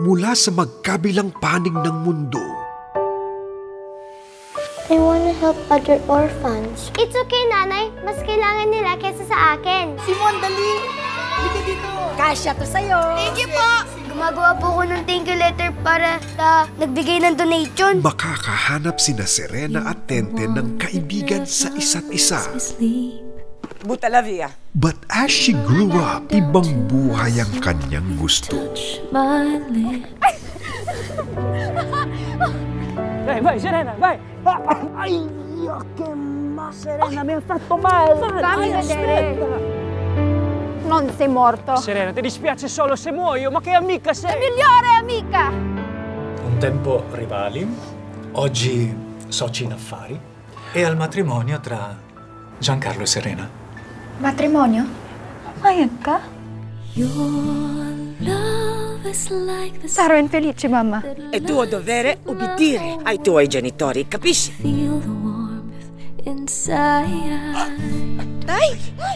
mula sa magkabilang panig ng mundo. I wanna help other orphans. It's okay, Nanay. Mas kailangan nila kesa sa akin. Simon, dali! Halika dito! Kasya to sa'yo! Thank you po! Gumagawa po ako ng thank you letter para nagbigay ng donation. Makakahanap sina Serena at Tenten ng kaibigan sa isa't isa. Buta la via. But as she grew up, ibang buhay ang kanyang gusto. Vai, vai, Serena, vai! Ai, che Serena, mi ha fatto male! Fammi vedere! Non sei morto! Serena, ti dispiace solo se muoio, ma che amica sei! Migliore amica! Un tempo rivali, oggi soci in affari e al matrimonio tra Giancarlo e Serena. Matrimonio? Mayag ka? Sarò infelice, mamma. È tuo dovere ubbidire ai tuoi genitori, capisci? Tay!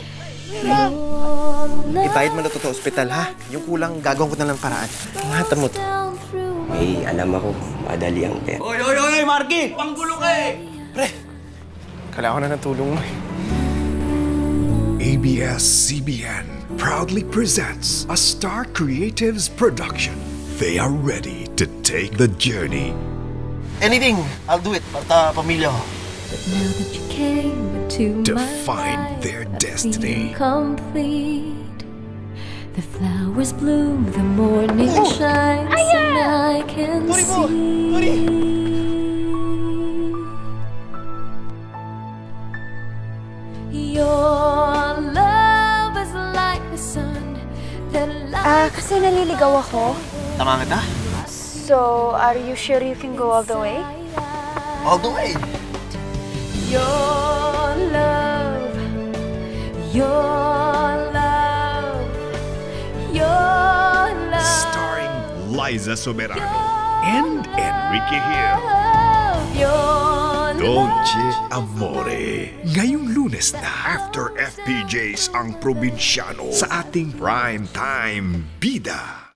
Ibayad mo na to ospital, ha? Yung kulang, gagawin ko na lang paraan. Ingatan mo to. May alam ako, madali ang pera. Oy, Marky! Panggulo ka eh! Pre, kailangan ko na ng tulong mo. ABS-CBN proudly presents a Star Creatives production. They are ready to take the journey. Anything, I'll do it. Para pamilya ko. To find their destiny. The flowers bloom, the morning shines, and I can see. Your love is like the sun that lights. Kasi naliligaw ako. Tama nga ta? So, are you sure you can go all the way? All the way. Your love, your love, your love. Starring Liza Soberano and Enrique Hill. Dolce Amore. Ngayong Lunes na, after FPJs ang probinsyano sa ating prime time bida.